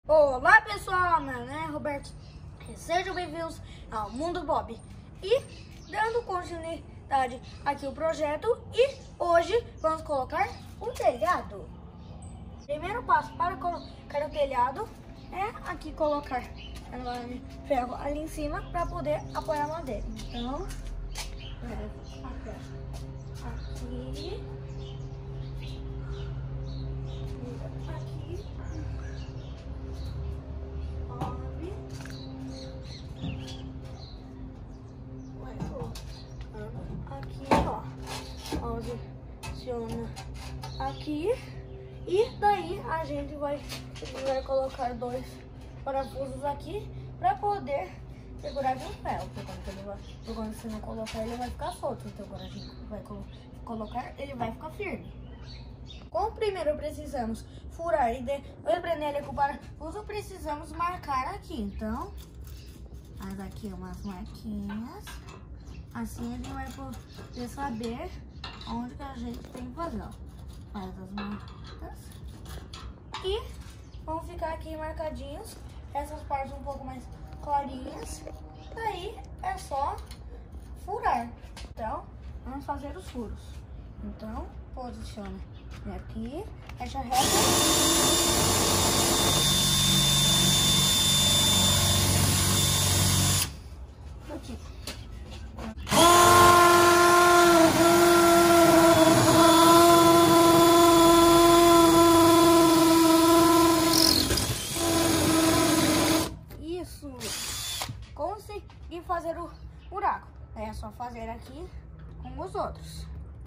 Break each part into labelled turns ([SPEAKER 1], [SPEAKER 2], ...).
[SPEAKER 1] Olá pessoal, meu nome é Roberto e sejam bem-vindos ao Mundo Bob. E dando continuidade aqui o projeto, e hoje vamos colocar o telhado. Primeiro passo para colocar o telhado é aqui colocar ferro ali em cima para poder apoiar a madeira. Então, aqui. Aqui, ó, posiciona aqui e daí a gente vai colocar dois parafusos aqui para poder segurar bem o ferro, porque quando você não colocar ele vai ficar solto, então quando a gente vai colocar ele vai ficar firme. Como primeiro precisamos furar e depois prender ele com o parafuso, precisamos marcar aqui, então faz aqui umas marquinhas. Assim a gente vai poder saber onde que a gente tem que fazer, ó. Faz as marcas. E vão ficar aqui marcadinhos. Essas partes um pouco mais clarinhas. Daí é só furar. Então, vamos fazer os furos. Então, posiciona aqui, fecha reto. Aqui. Consegui fazer o buraco. É só fazer aqui com os outros.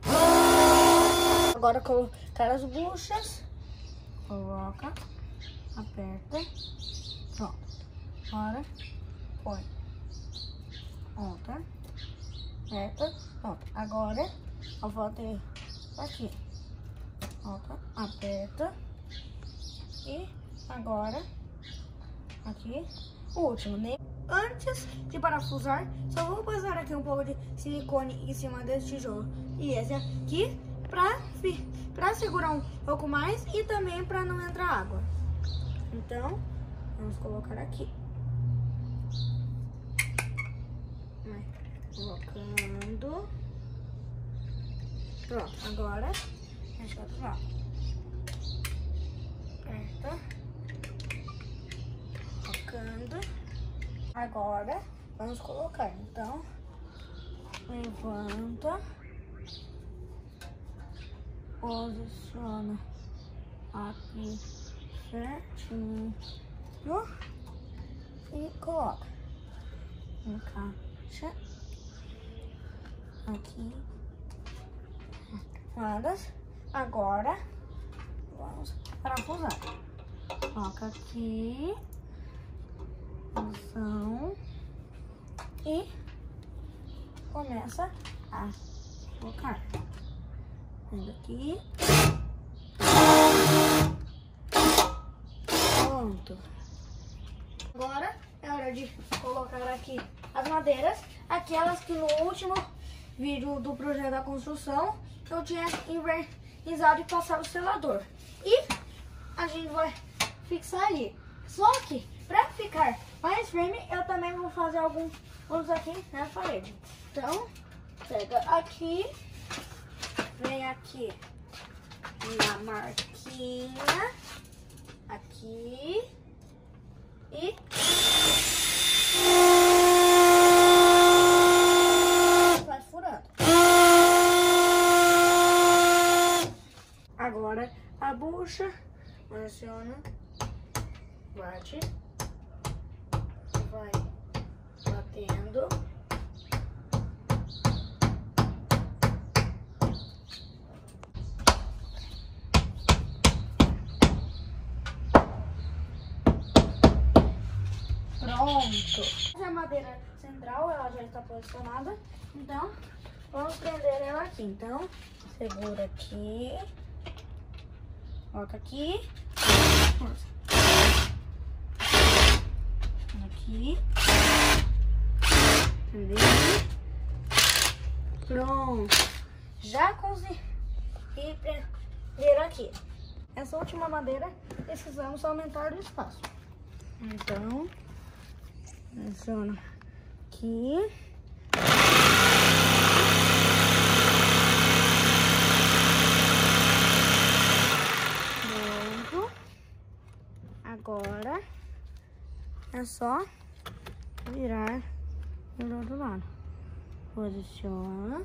[SPEAKER 1] Agora colocar as buchas. Coloca, aperta, pronto. Agora põe outra, aperta, pronto. Agora eu voltei aqui, outra, aperta e agora aqui o último, né? Antes de parafusar, só vou passar aqui um pouco de silicone em cima desse tijolo e esse aqui para segurar um pouco mais e também para não entrar água. Então, vamos colocar aqui. Vai colocando. Pronto, agora deixa eu ativar. Aperta. Colocando. Agora, vamos colocar, então, levanta, posiciona aqui certinho e coloca, encaixa aqui, agora, vamos parafusar, coloca aqui. Posição e começa a colocar. Vendo aqui. Pronto. Agora é hora de colocar aqui as madeiras, aquelas que no último vídeo do projeto da construção eu tinha envernizado e passado o selador. E a gente vai fixar ali. Só que para ficar mais firme, eu também vou fazer alguns aqui na parede. Então, pega aqui, vem aqui na marquinha, aqui e vai furando. Agora a bucha, pressiona, bate. Vai batendo. Pronto. Essa é a madeira central, ela já está posicionada. Então, vamos prender ela aqui. Então, segura aqui. Coloca aqui. Aqui. Entendeu? Pronto. Já consegui prender aqui. Essa última madeira precisamos aumentar o espaço. Então, funciona aqui. Pronto. Agora é só virar do outro lado. Posiciona.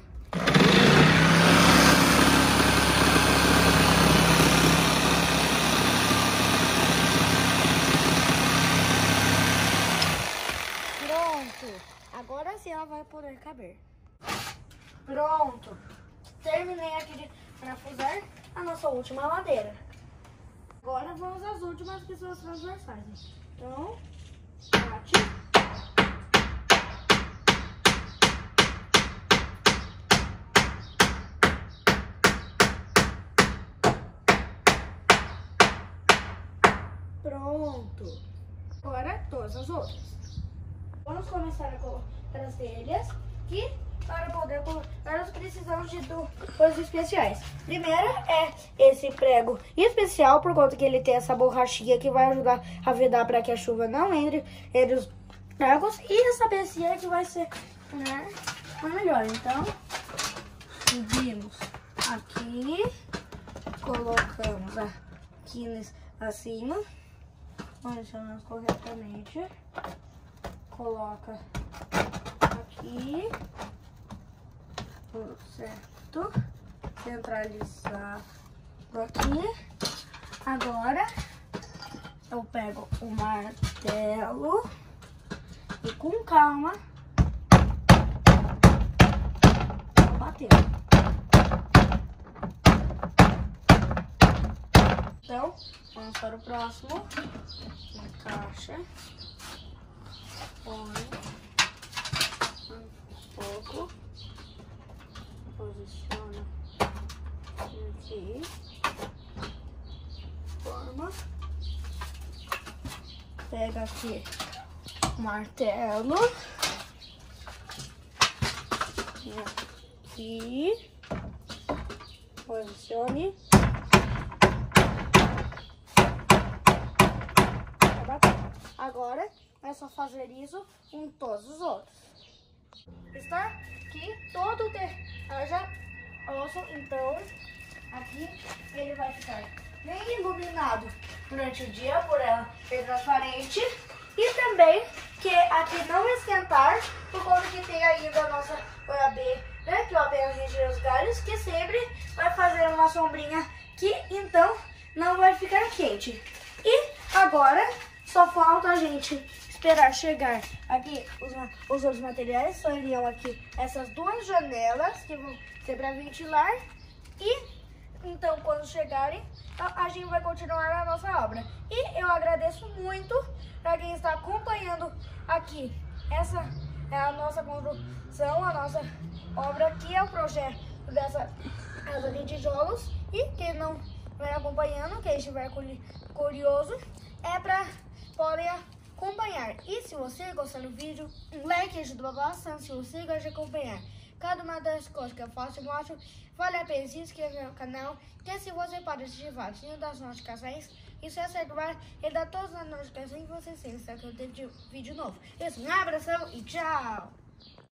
[SPEAKER 1] Pronto. Agora sim ela vai poder caber. Pronto. Terminei aqui de parafusar a nossa última ladeira. Agora vamos às últimas, que são as transversais. Então, bate. Pronto. Agora todas as outras. Vamos começar a colocar as telhas, que para poder colocar nós precisamos de coisas especiais. Primeiro é esse prego especial, por conta que ele tem essa borrachinha que vai ajudar a vedar para que a chuva não entre os pregos. E essa pecinha que vai ser, né, a melhor. Então, subimos aqui, colocamos aqui acima, posicionamos corretamente, coloca aqui, tudo certo, centralizado aqui. Agora eu pego o martelo e com calma vou bater. Então, vamos para o próximo. Encaixa, põe um pouco, posiciona aqui, forma, pega aqui o martelo, aqui, posicione. Agora é só fazer isso com todos os outros. Está aqui todo já osso, então aqui ele vai ficar bem iluminado durante o dia por ela ser transparente, e também que aqui não esquentar, por conta que tem ainda a nossa goiabeira, né, que eu apenas retirei os galhos, que sempre vai fazer uma sombrinha aqui, então não vai ficar quente. E agora só falta a gente esperar chegar aqui os outros materiais. Seriam aqui essas duas janelas que vão ser para ventilar. E então, quando chegarem, a gente vai continuar a nossa obra. E eu agradeço muito para quem está acompanhando aqui. Essa é a nossa construção, a nossa obra aqui, é o projeto dessa casa de tijolos. E quem não vai acompanhando, quem estiver curioso, é para podem acompanhar. E se você gostar do vídeo, um like ajuda bastante. Se você gosta de acompanhar cada uma das coisas que eu faço, vale a pena se inscrever no canal. Que se você pode ativar o sininho das notificações, isso é certo, ele dá todas as notificações e você sempre sabe que eu tenho vídeo novo. Isso, um abração e tchau!